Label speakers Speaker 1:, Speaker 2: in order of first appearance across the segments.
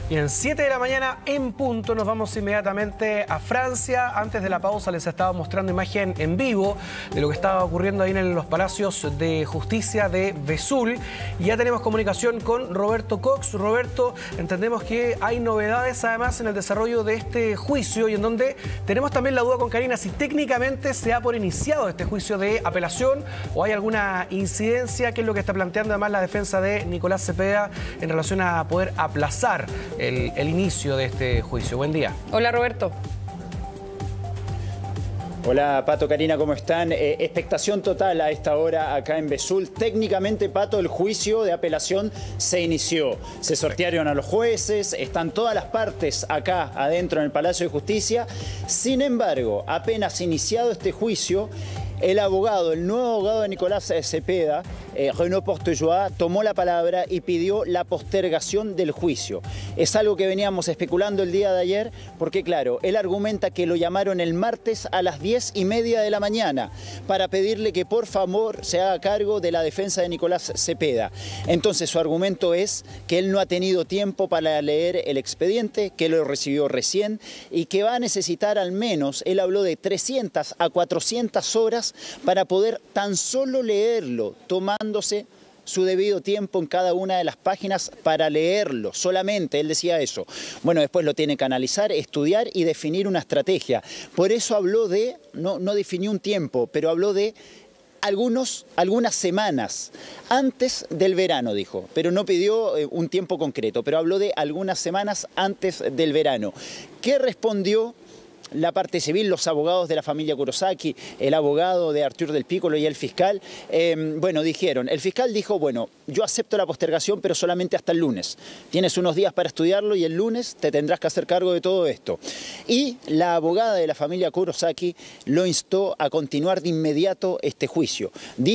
Speaker 1: Bien, 7 de la mañana en punto, nos vamos inmediatamente a Francia. Antes de la pausa les estaba mostrando imagen en vivo de lo que estaba ocurriendo ahí en los palacios de justicia de Vesoul. Y ya tenemos comunicación con Roberto Cox. Roberto, entendemos que hay novedades además en el desarrollo de este juicio y en donde tenemos también la duda con Karina si técnicamente se ha por iniciado este juicio de apelación o hay alguna incidencia, que es lo que está planteando además la defensa de Nicolás Cepeda en relación a poder aplazar el inicio de este juicio. Buen día.
Speaker 2: Hola, Roberto.
Speaker 3: Hola, Pato, Karina, ¿cómo están? Expectación total a esta hora acá en Vesoul. Técnicamente, Pato, el juicio de apelación se inició. Se sortearon a los jueces, están todas las partes acá adentro en el Palacio de Justicia. Sin embargo, apenas iniciado este juicio, el nuevo abogado de Nicolás Cepeda, Renaud Portejoie, tomó la palabra y pidió la postergación del juicio. Es algo que veníamos especulando el día de ayer, porque claro, él argumenta que lo llamaron el martes a las 10:30 de la mañana para pedirle que por favor se haga cargo de la defensa de Nicolás Cepeda. Entonces su argumento es que él no ha tenido tiempo para leer el expediente, que lo recibió recién y que va a necesitar al menos, él habló de 300 a 400 horas para poder tan solo leerlo, tomándose su debido tiempo en cada una de las páginas para leerlo, solamente, él decía eso. Bueno, después lo tiene que analizar, estudiar y definir una estrategia. Por eso habló de, no definió un tiempo, pero habló de algunas semanas antes del verano, dijo, pero no pidió un tiempo concreto, pero habló de algunas semanas antes del verano. ¿Qué respondió la parte civil, los abogados de la familia Kurosaki, el abogado de Artur del Piccolo y el fiscal? Bueno, el fiscal dijo, bueno, yo acepto la postergación, pero solamente hasta el lunes. Tienes unos días para estudiarlo y el lunes te tendrás que hacer cargo de todo esto. Y la abogada de la familia Kurosaki lo instó a continuar de inmediato este juicio.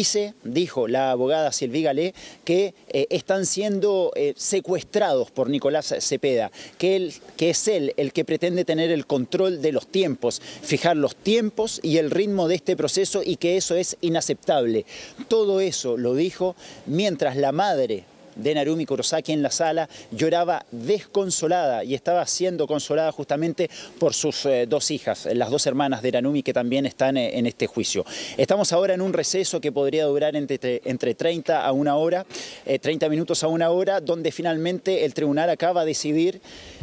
Speaker 3: Dijo la abogada Sylvie Gallet que están siendo secuestrados por Nicolás Cepeda, que es él el que pretende tener el control de los tiempos, fijar los tiempos y el ritmo de este proceso y que eso es inaceptable. Todo eso lo dijo mientras la madre de Narumi Kurosaki en la sala lloraba desconsolada y estaba siendo consolada justamente por sus dos hijas, las dos hermanas de Narumi que también están en este juicio. Estamos ahora en un receso que podría durar entre 30 a una hora, 30 minutos a una hora, donde finalmente el tribunal acaba de decidir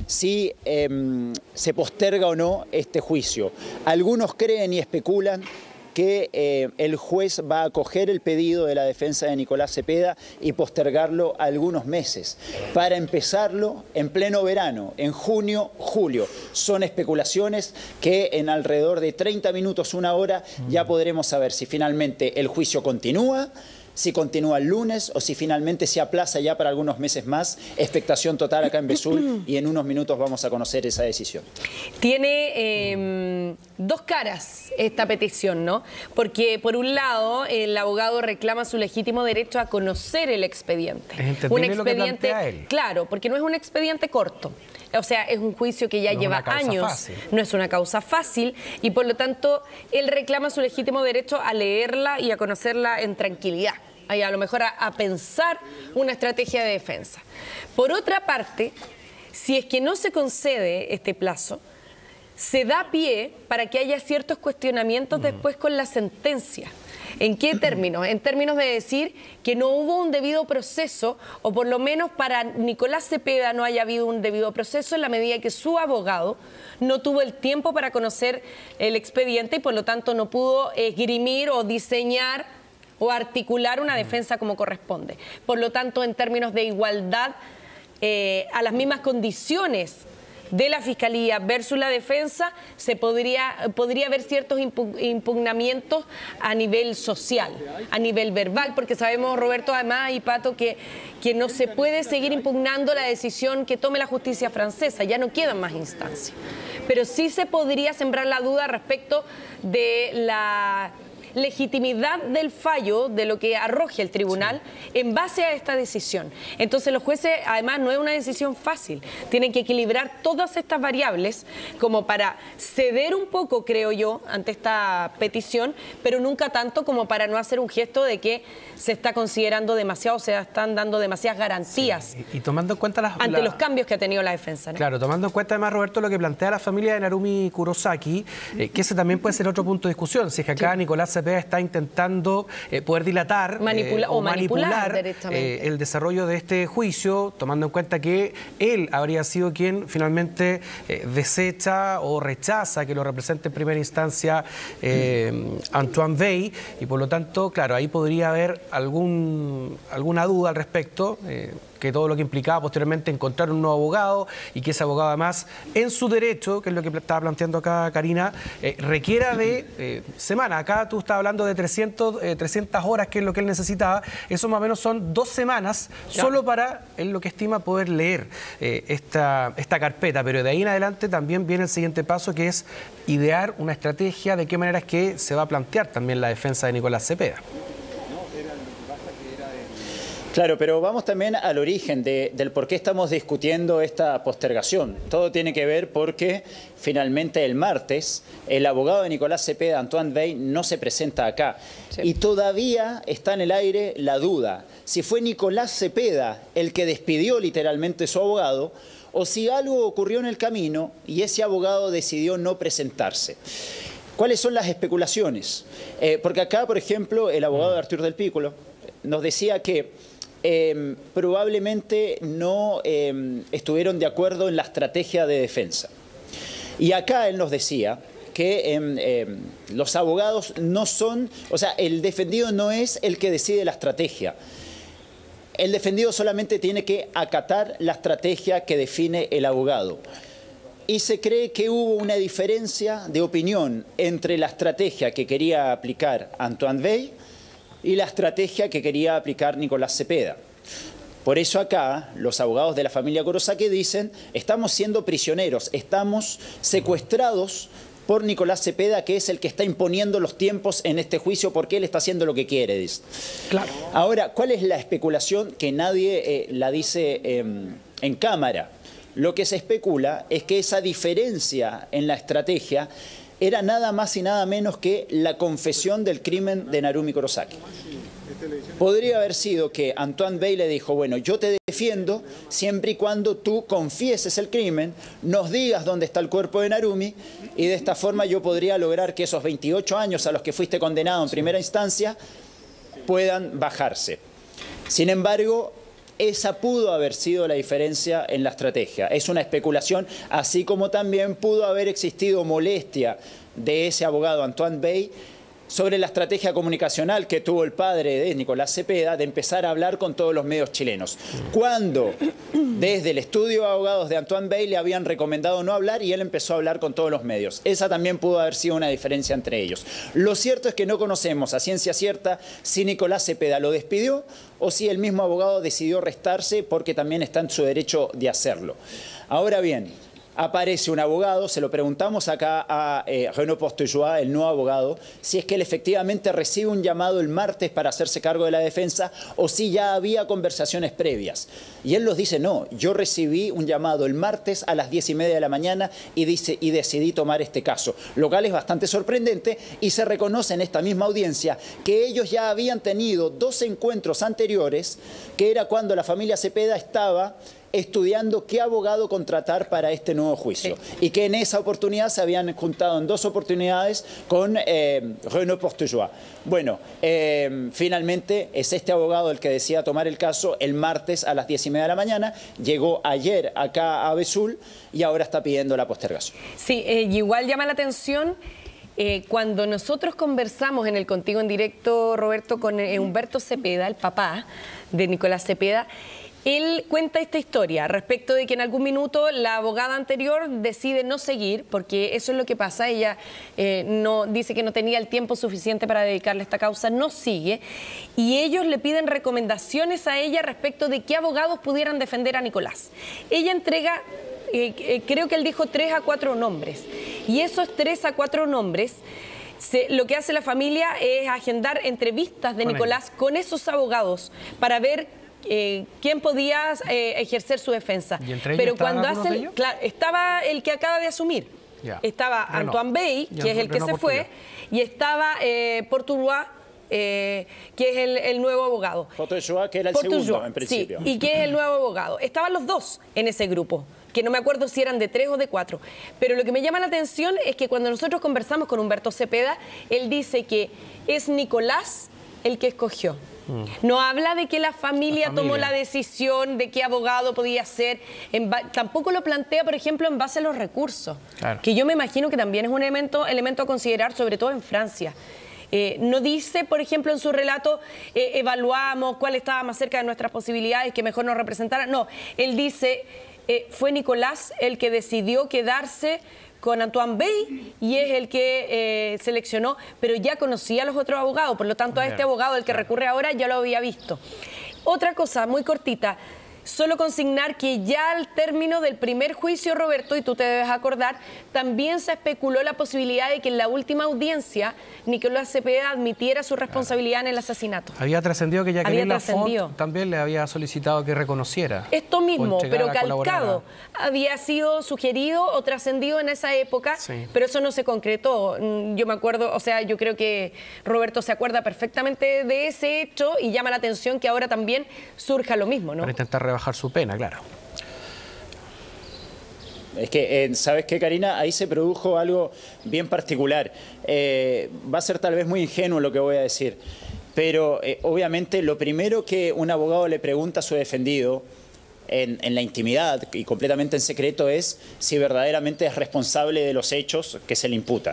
Speaker 3: si se posterga o no este juicio. Algunos creen y especulan que el juez va a acoger el pedido de la defensa de Nicolás Cepeda y postergarlo algunos meses para empezarlo en pleno verano, en junio, julio. Son especulaciones que en alrededor de 30 minutos, una hora, ya podremos saber si finalmente el juicio continúa, si continúa el lunes o si finalmente se aplaza ya para algunos meses más. Expectación total acá en Vesoul y en unos minutos vamos a conocer esa decisión.
Speaker 2: Tiene dos caras esta petición, ¿no? Porque por un lado el abogado reclama su legítimo derecho a conocer el expediente.
Speaker 1: Un expediente, lo que plantea él.
Speaker 2: Claro, porque no es un expediente corto. O sea, es un juicio que ya lleva años, no es una causa fácil y por lo tanto él reclama su legítimo derecho a leerla y a conocerla en tranquilidad. Y a lo mejor a pensar una estrategia de defensa. Por otra parte, si es que no se concede este plazo, se da pie para que haya ciertos cuestionamientos después con la sentencia. ¿En qué términos? En términos de decir que no hubo un debido proceso, o por lo menos para Nicolás Cepeda no haya habido un debido proceso en la medida que su abogado no tuvo el tiempo para conocer el expediente y por lo tanto no pudo esgrimir o diseñar o articular una defensa como corresponde. Por lo tanto, en términos de igualdad, a las mismas condiciones de la Fiscalía versus la defensa, se podría haber ciertos impugnamientos a nivel social, a nivel verbal, porque sabemos, Roberto, además, y Pato, que no se puede seguir impugnando la decisión que tome la justicia francesa, ya no quedan más instancias. Pero sí se podría sembrar la duda respecto de legitimidad del fallo, de lo que arroje el tribunal, en base a esta decisión. Entonces los jueces, además, no es una decisión fácil. Tienen que equilibrar todas estas variables como para ceder un poco, creo yo, ante esta petición, pero nunca tanto como para no hacer un gesto de que se está considerando demasiado, se están dando demasiadas garantías.
Speaker 1: Sí. Y tomando en cuenta
Speaker 2: ante los cambios que ha tenido la defensa, ¿no?
Speaker 1: Claro, tomando en cuenta además, Roberto, lo que plantea la familia de Narumi Kurosaki, que ese también puede ser otro punto de discusión. Si es que acá Nicolás Cepeda está intentando poder dilatar o manipular el desarrollo de este juicio, tomando en cuenta que él habría sido quien finalmente desecha o rechaza que lo represente en primera instancia Antoine Wey, y por lo tanto, claro, ahí podría haber alguna duda al respecto, que todo lo que implicaba posteriormente encontrar un nuevo abogado y que ese abogado además en su derecho, que es lo que estaba planteando acá Karina, requiera de semana. Acá tú estás hablando de 300 horas, que es lo que él necesitaba. Eso más o menos son 2 semanas solo para él lo que estima poder leer esta carpeta, pero de ahí en adelante también viene el siguiente paso, que es idear una estrategia de qué manera es que se va a plantear también la defensa de Nicolás Cepeda.
Speaker 3: Claro, pero vamos también al origen del por qué estamos discutiendo esta postergación. Todo tiene que ver porque finalmente el martes el abogado de Nicolás Cepeda, Antoine Wey, no se presenta acá. Sí. Y todavía está en el aire la duda si fue Nicolás Cepeda el que despidió literalmente a su abogado o si algo ocurrió en el camino y ese abogado decidió no presentarse. ¿Cuáles son las especulaciones? Porque acá, por ejemplo, el abogado de Artur del Pícolo nos decía que probablemente no estuvieron de acuerdo en la estrategia de defensa. Y acá él nos decía que los abogados no son, o sea, el defendido no es el que decide la estrategia. El defendido solamente tiene que acatar la estrategia que define el abogado. Y se cree que hubo una diferencia de opinión entre la estrategia que quería aplicar Antoine Wey y la estrategia que quería aplicar Nicolás Cepeda. Por eso acá los abogados de la familia Kurosaki dicen: estamos siendo prisioneros, estamos secuestrados por Nicolás Cepeda, que es el que está imponiendo los tiempos en este juicio porque él está haciendo lo que quiere, dice. Claro. Ahora, ¿cuál es la especulación que nadie la dice en cámara? Lo que se especula es que esa diferencia en la estrategia era nada más y nada menos que la confesión del crimen de Narumi Kurosaki. Podría haber sido que Antoine Wey le dijo: bueno, yo te defiendo siempre y cuando tú confieses el crimen, nos digas dónde está el cuerpo de Narumi, y de esta forma yo podría lograr que esos 28 años a los que fuiste condenado en primera instancia puedan bajarse. Sin embargo, esa pudo haber sido la diferencia en la estrategia. Es una especulación, así como también pudo haber existido molestia de ese abogado Antoine Wey sobre la estrategia comunicacional que tuvo el padre de Nicolás Cepeda de empezar a hablar con todos los medios chilenos. Cuando desde el estudio de abogados de Antoine Wey le habían recomendado no hablar y él empezó a hablar con todos los medios. Esa también pudo haber sido una diferencia entre ellos. Lo cierto es que no conocemos a ciencia cierta si Nicolás Cepeda lo despidió o si el mismo abogado decidió restarse, porque también está en su derecho de hacerlo. Ahora bien, aparece un abogado, se lo preguntamos acá a Renaud Portejois, el nuevo abogado, si es que él efectivamente recibe un llamado el martes para hacerse cargo de la defensa o si ya había conversaciones previas. Y él nos dice: no, yo recibí un llamado el martes a las 10:30 de la mañana y decidí tomar este caso. Lo cual es bastante sorprendente y se reconoce en esta misma audiencia que ellos ya habían tenido 2 encuentros anteriores, que era cuando la familia Cepeda estaba estudiando qué abogado contratar para este nuevo juicio. Sí. Y que en esa oportunidad se habían juntado en 2 oportunidades con Renaud Portejois. Bueno, finalmente es este abogado el que decía tomar el caso el martes a las 10:30 de la mañana. Llegó ayer acá a Vesoul y ahora está pidiendo la postergación.
Speaker 2: Sí, igual llama la atención. Cuando nosotros conversamos en el Contigo en Directo, Roberto, con Humberto Cepeda, el papá de Nicolás Cepeda, él cuenta esta historia respecto de que en algún minuto la abogada anterior decide no seguir, porque eso es lo que pasa. Ella no dice que no tenía el tiempo suficiente para dedicarle a esta causa, no sigue, y ellos le piden recomendaciones a ella respecto de qué abogados pudieran defender a Nicolás. Ella entrega, creo que él dijo 3 a 4 nombres, y esos 3 a 4 nombres lo que hace la familia es agendar entrevistas de Nicolás con esos abogados para ver quién podía ejercer su defensa. Pero cuando hacen, claro, estaba el que acaba de asumir, estaba Antoine Bey, que es el que se fue, y estaba Portuois, que es el nuevo abogado.
Speaker 3: Portuois, que era el segundo, en principio.
Speaker 2: Sí, y que es el nuevo abogado. Estaban los dos en ese grupo, que no me acuerdo si eran de 3 o de 4. Pero lo que me llama la atención es que cuando nosotros conversamos con Humberto Cepeda, él dice que es Nicolás el que escogió. No habla de que la familia tomó la decisión de qué abogado podía ser. Tampoco lo plantea, por ejemplo, en base a los recursos. Claro. Que yo me imagino que también es un elemento a considerar, sobre todo en Francia. No dice, por ejemplo, en su relato, evaluamos cuál estaba más cerca de nuestras posibilidades, que mejor nos representara. No, él dice, fue Nicolás el que decidió quedarse con Antoine Bey y es el que seleccionó, pero ya conocía a los otros abogados, por lo tanto a este abogado, el que recurre ahora, ya lo había visto. Otra cosa muy cortita, solo consignar que ya al término del primer juicio, Roberto, y tú te debes acordar, también se especuló la posibilidad de que en la última audiencia Nicolás Cepeda admitiera su responsabilidad en el asesinato.
Speaker 1: Había trascendido que Jacqueline Lafont también le había solicitado que reconociera.
Speaker 2: Esto mismo, pero calcado. Había sido sugerido o trascendido en esa época, pero eso no se concretó. Yo me acuerdo, o sea, yo creo que Roberto se acuerda perfectamente de ese hecho y llama la atención que ahora también surja lo mismo, ¿no?
Speaker 1: Para intentar rebajar su pena, claro.
Speaker 3: Es que, ¿sabes qué, Karina? Ahí se produjo algo bien particular. Va a ser tal vez muy ingenuo lo que voy a decir, pero obviamente lo primero que un abogado le pregunta a su defendido en la intimidad y completamente en secreto es si verdaderamente es responsable de los hechos que se le imputan.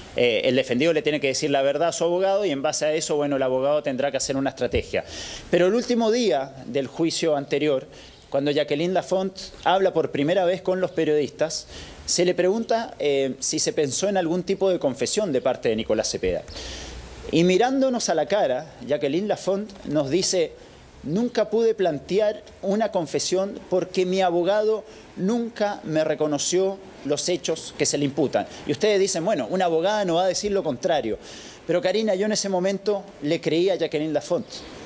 Speaker 3: El defendido le tiene que decir la verdad a su abogado y en base a eso, bueno, el abogado tendrá que hacer una estrategia. Pero el último día del juicio anterior, cuando Jacqueline Lafont habla por primera vez con los periodistas, se le pregunta si se pensó en algún tipo de confesión de parte de Nicolás Cepeda. Y mirándonos a la cara, Jacqueline Lafont nos dice: nunca pude plantear una confesión porque mi abogado nunca me reconoció los hechos que se le imputan. Y ustedes dicen, bueno, una abogada no va a decir lo contrario. Pero Karina, yo en ese momento le creí a Jacqueline Lafont.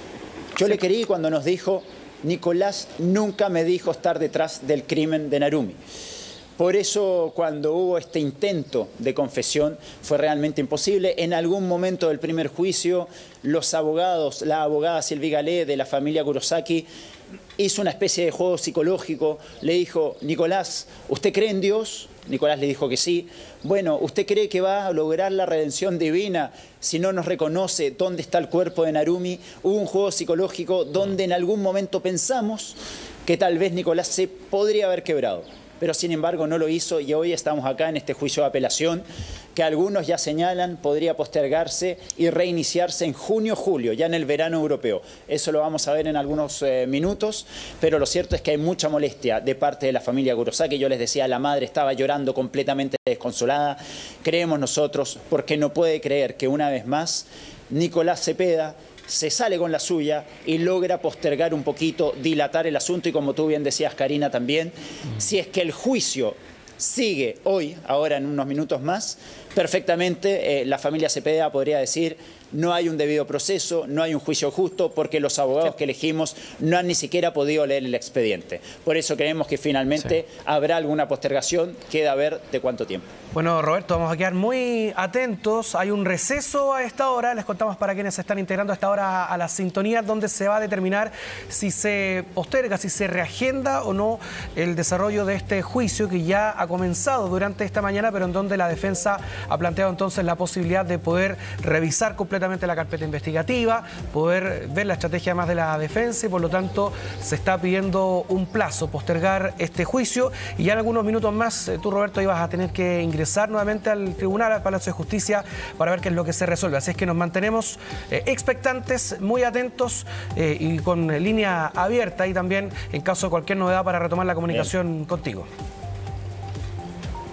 Speaker 3: Yo le creí cuando nos dijo: Nicolás nunca me dijo estar detrás del crimen de Narumi. Por eso, cuando hubo este intento de confesión, fue realmente imposible. En algún momento del primer juicio, los abogados, la abogada Sylvie Gallet de la familia Kurosaki, hizo una especie de juego psicológico. Le dijo: Nicolás, ¿usted cree en Dios? Nicolás le dijo que sí. Bueno, ¿usted cree que va a lograr la redención divina si no nos reconoce dónde está el cuerpo de Narumi? Hubo un juego psicológico donde en algún momento pensamos que tal vez Nicolás se podría haber quebrado. Pero sin embargo no lo hizo y hoy estamos acá en este juicio de apelación que algunos ya señalan podría postergarse y reiniciarse en junio-julio, ya en el verano europeo. Eso lo vamos a ver en algunos minutos, pero lo cierto es que hay mucha molestia de parte de la familia Kurosaki. Yo les decía, la madre estaba llorando completamente desconsolada. Creemos nosotros, porque no puede creer que una vez más Nicolás Cepeda se sale con la suya y logra postergar un poquito, dilatar el asunto y, como tú bien decías, Karina, también, si es que el juicio sigue hoy, ahora en unos minutos más, perfectamente la familia Cepeda podría decir: no hay un debido proceso, no hay un juicio justo, porque los abogados que elegimos no han ni siquiera podido leer el expediente. Por eso creemos que finalmente habrá alguna postergación, queda ver de cuánto tiempo.
Speaker 1: Bueno, Roberto, vamos a quedar muy atentos. Hay un receso a esta hora, les contamos para quienes se están integrando a esta hora a la sintonía, donde se va a determinar si se posterga, si se reagenda o no el desarrollo de este juicio que ya ha comenzado durante esta mañana, pero en donde la defensa ha planteado entonces la posibilidad de poder revisar completamente la carpeta investigativa, poder ver la estrategia más de la defensa y por lo tanto se está pidiendo un plazo, postergar este juicio y ya en algunos minutos más tú, Roberto, ibas a tener que ingresar nuevamente al tribunal, al Palacio de Justicia, para ver qué es lo que se resuelve. Así es que nos mantenemos expectantes, muy atentos y con línea abierta y también en caso de cualquier novedad para retomar la comunicación contigo.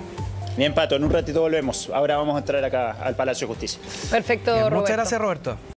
Speaker 3: Bien, Pato, en un ratito volvemos. Ahora vamos a entrar acá al Palacio de Justicia.
Speaker 2: Perfecto, Roberto.
Speaker 1: Muchas gracias, Roberto.